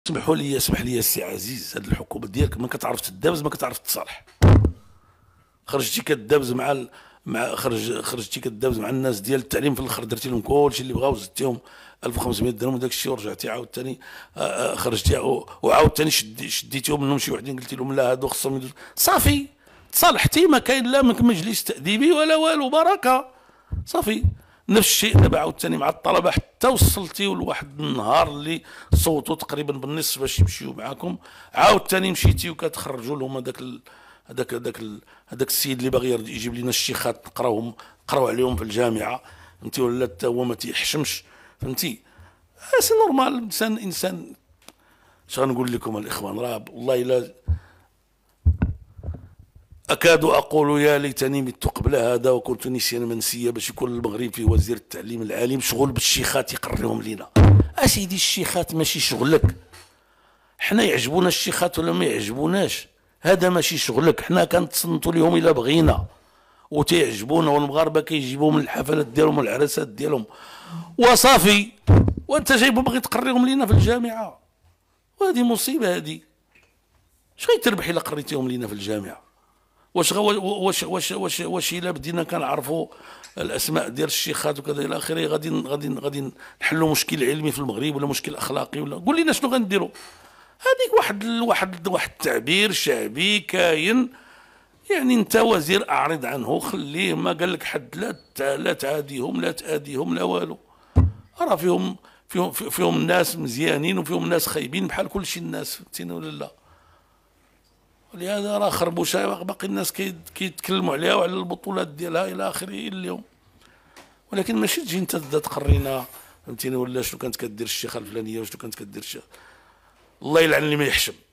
اسمح لي السي عزيز، هاد الحكومه ديالك ما كتعرف تدابز، ما كتعرف تصالح. خرجتي كدابز خرجتي كدابز مع الناس ديال التعليم، في الاخر درتي لهم كلشي اللي بغاو، زدتيهم 1500 درهم وداك الشيء، ورجعتي عاوتاني خرجتي وعاوتاني شديتيهم منهم شي وحدين، قلتي لهم لا هادو خصهم صافي تصالحتي، ما كاين لا مجلس تاديبي ولا والو، بركه صافي. نفس الشيء دابا عاوتاني مع الطلبه، حتى وصلتيو لواحد النهار اللي صوتوا تقريبا بالنصف باش يمشيو معاكم، عاوتاني مشيتيو كتخرجوا لهم هذاك السيد اللي باغي يجيب لنا الشيخات نقراو عليهم في الجامعه، فهمتي، ولا حتى هو ما تيحشمش، فهمتي. سي نورمال، انسان اش غنقول لكم الاخوان، راه والله الا أكاد أقول يا ليتني مت قبل هذا وكنت نسيا منسيا، باش يكون المغرب فيه وزير التعليم العالي مشغول بالشيخات يقريهم لينا. أسيدي الشيخات ماشي شغلك، حنا يعجبونا الشيخات ولا ما يعجبوناش، هذا ماشي شغلك، حنا كنتصنتوا لهم إلا بغينا وتيعجبونا، والمغاربة كيجيبوهم من الحفلات ديالهم والعرسات ديالهم وصافي، وأنت جايبهم باغي تقريهم لينا في الجامعة، وهذه مصيبة. هذه اش غيتربح إلا قريتيهم لينا في الجامعة؟ واش الا بدينا كنعرفوا الاسماء ديال الشيخات وكذا الى اخره، غادي نحلوا مشكل علمي في المغرب ولا مشكل اخلاقي، ولا قول لنا شنو غنديروا؟ هذيك واحد التعبير شعبي كاين، يعني انت وزير اعرض عنه، خليه، ما قال لك حد لا تعاديهم لا تاديهم لا والو، راه فيهم ناس مزيانين وفيهم ناس خايبين بحال كل شيء الناس، فهمتيني ولا لا؟ ولهذا راه خربوشه باقي الناس كيتكلموا عليها وعلى البطولات ديالها الى اخره اليوم، ولكن ماشي تجي انت تبدا تقرينا، فهمتيني ولا شنو كانت كدير الشيخه الفلانيه وشنو كانت كدير الشيخ. الله يلعن اللي ما يحشم.